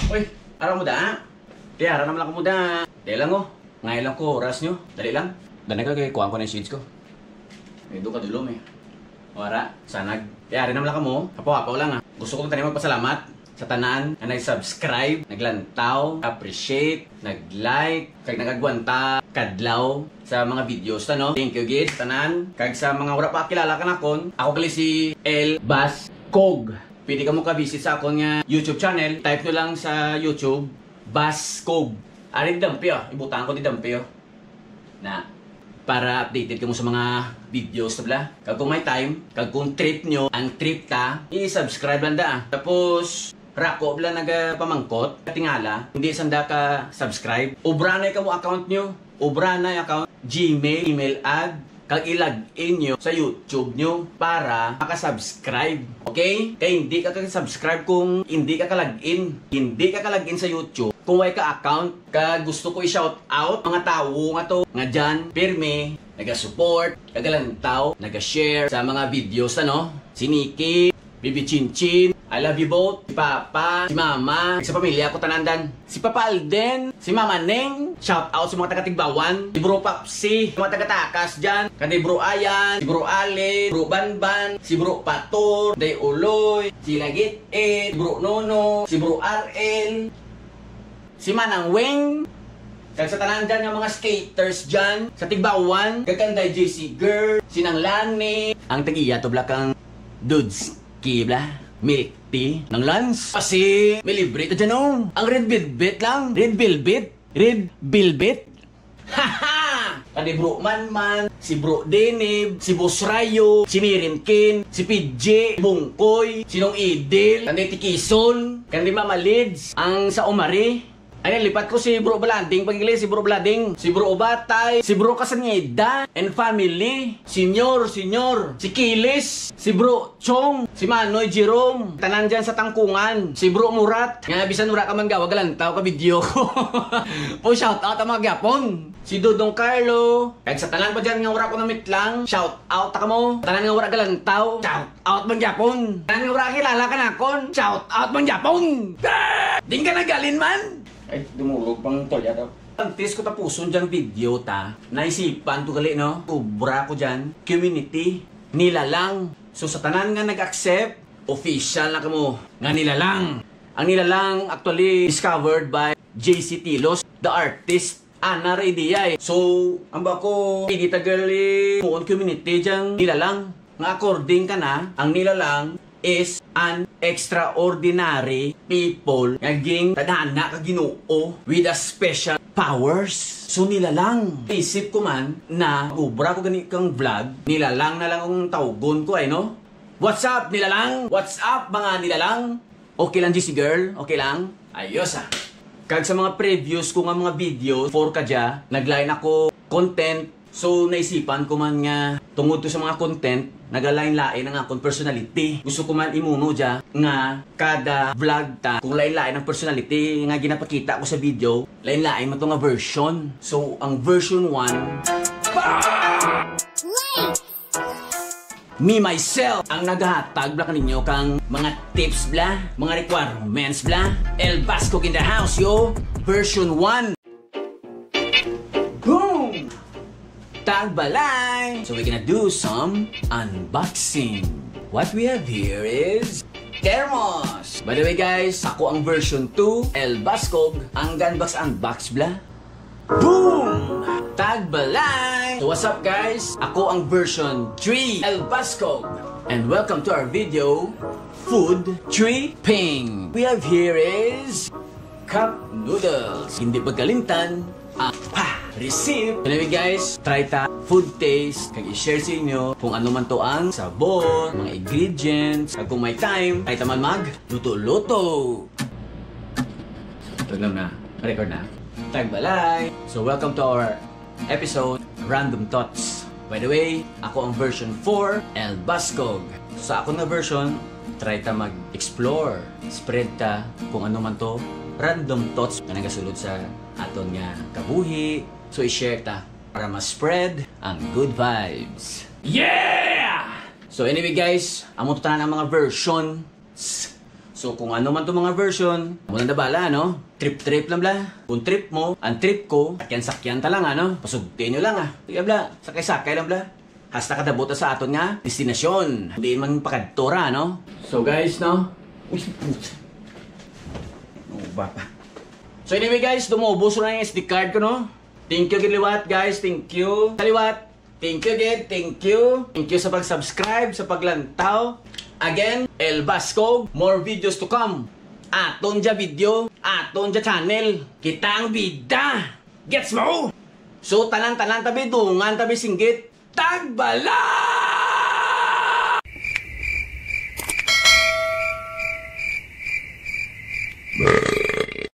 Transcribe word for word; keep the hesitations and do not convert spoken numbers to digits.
Uy, araw mo da? Di, araw naman ako mo da. Dahil lang oh. Ngayon lang ko, oras nyo. Dali lang. Dali ka kay kuhaan ko ng seeds ko. May doon ka dulom eh. Wara, sanag. Di, araw naman lang ka mo. Apo-apo lang ah. Gusto ko tayo magpasalamat sa tanan na nag-subscribe, naglantaw, appreciate, nag-like, kag nagagwanta, kadlaw sa mga videos ta no. Thank you gid tanan. Kag sa mga wala pa kilala ka nakon, ako gali si El Bascog. Pwede ka mo ka-visit sa akong nga YouTube channel. Type nyo lang sa YouTube, Bascog. Ari di dampi oh. Ibutan ko di dampi oh. Na, para updated ka mo sa mga videos tabla. Kag kung may time, kag kung trip nyo, ang trip ta, i-subscribe lang da. Tapos, rako bla nagapamangkot, katingala, hindi sanda ka subscribe. Ubranay ka mo account nyo. Ubranay account, Gmail, email ad, kag i-login nyo sa YouTube nyo para makasubscribe. Okay? Kaya hindi ka ka-subscribe kung hindi ka ka-login. Hindi ka ka-login sa YouTube. Kung may ka-account, ka gusto ko i-shout out, mga tao nga to, nga dyan, pirme, naga-support, kagalantaw, naga-share sa mga videos, ano? Si Nikki, Bibi Chinchin, I love you both, si Papa, si Mama, sa pamilya ko tanandan, si Papa Alden, si Mama Neng, shout out sa mga taga-Tigbawan, si Bro Papsi, si mga taga-Takas dyan, kani Bro Ayan, si Bro Ale, Bro Banban, si Bro Pator, Day Uloy, si Lagit Ed, si Bro Nono, si Bro R L, si Manang Weng, kag sa tanan dyan yung mga skaters dyan, sa Tigbawan, kaganday J C Girl, si Nang Lani, ang tagiya to blakang dudes, kibla. Milk tea ng Lance. Kasi may libre ito dyan oh. Ang red velvet lang. Red velvet. Red velvet. Haha! Kani Bro Manman, si Bro Denib, si Boss Rayo, si Mirinkin, si P J, Bungkoy, si Nong Idil, kani Tikison, kani Mama Lids, ang sa Umari. Ay, lipat ko si Bro Blading, pagigili si Bro Blading, si Bro Ubatay, si Bro Kasangeda, and family, Senyor, Senyor, si Kilis, si Bro Chong, si Manoy Jerome, tanan dyan sa Tangkungan, si Bro Murat, nga bisan wala ka man gawag galantaw ka video ko. Po shout out ang mga Gapon, si Dodong Carlo, kag sa tanan pa dyan nga wala ko na mitlang, shout out ka mo, tanan nga wala galantaw, shout out man Gapon, tanan nga wala kilala ka nakon, shout out man Gapon. Ding ka nagalin man. Ay, dumulog pang tolya daw. Ang test ko tapuson dyan video ta. Naisipan to gali no. Kubra ko dyan. Community. Nilalang. So sa tanan nga nag-accept, official na kamo. Nga nilalang. Ang nilalang actually discovered by J C Tilos, the artist. Ana ra idea eh. So, ang ba ko, hindi tagali muon community dyan nilalang. Nga according ka na, ang nilalang is an extraordinary people naging tadhana ka Ginoo with a special powers. So nilalang. Isip ko man na ubra ko gani kang vlog, nilalang na lang ang tawgon ko ay no. What's up nilalang? What's up mga nilalang? Okay lang G C girl? Okay lang? Ayos ah. Kag sa mga previews ko nga mga videos for kadya, nagline ako content. So naisipan ko man nga tungod to sa mga content, nagalain-lain ang akong personality. Gusto ko man imuno dya nga kada vlog ta, kung lain-lain ang personality nga ginapakita ko sa video, lain-lain mo to nga version. So ang version one, me myself ang naghatag bla kaninyo kang mga tips bla, mga requirements bla. El Bascog in the house yo. Version one. Boom! Tagbalay! So we're gonna do some unboxing. What we have here is thermos. By the way guys, ako ang version two, El Bascog, ang gunbox unbox bla. Boom! Tagbalay! So what's up guys? Ako ang version three, El Bascog. And welcome to our video, food tripping. We have here is cup noodles. Hindi pagkalintan, ah, pa! Receive! Anyway guys, try ta food taste, kag i-share sa inyo kung ano man to ang sabor, mga ingredients, kag kung may time, try ta man mag luto-luto. Ito lang na, record na. Tagbalay! So welcome to our episode, Random Thoughts. By the way, ako ang version four, El Bascog. So, sa ako na version, try ta mag-explore, spread ta kung ano man to, random thoughts na nagasulod sa aton nga kabuhi. So i-share ta para ma-spread ang good vibes. Yeah! So anyway guys, amo to tanan ang mga versions. So kung ano man to mga version, mo na bala, no? Trip-trip lang bla. Kung trip mo, ang trip ko, sakyan-sakyan ta lang, ano? Pasugtin nyo lang, ah. Sige bla, sakay-sakay lang bla. Hasta kadabota sa aton nga, destinasyon. Hindi man pakadtora, no? So guys, no? Uy, puta. Oh, bapa. So anyway guys, dumubos na yung S D card ko, no? Thank you, Giliwat, guys. Thank you. Kaliwat. Thank you again. Thank you. Thank you sa pag-subscribe, sa paglantaw. Again, El Basco, more videos to come. Aton ja video, aton ja channel. Kita ang bida. Gets mo? So, tanan-tanan tabi, dungan tabi singgit. Tagbala!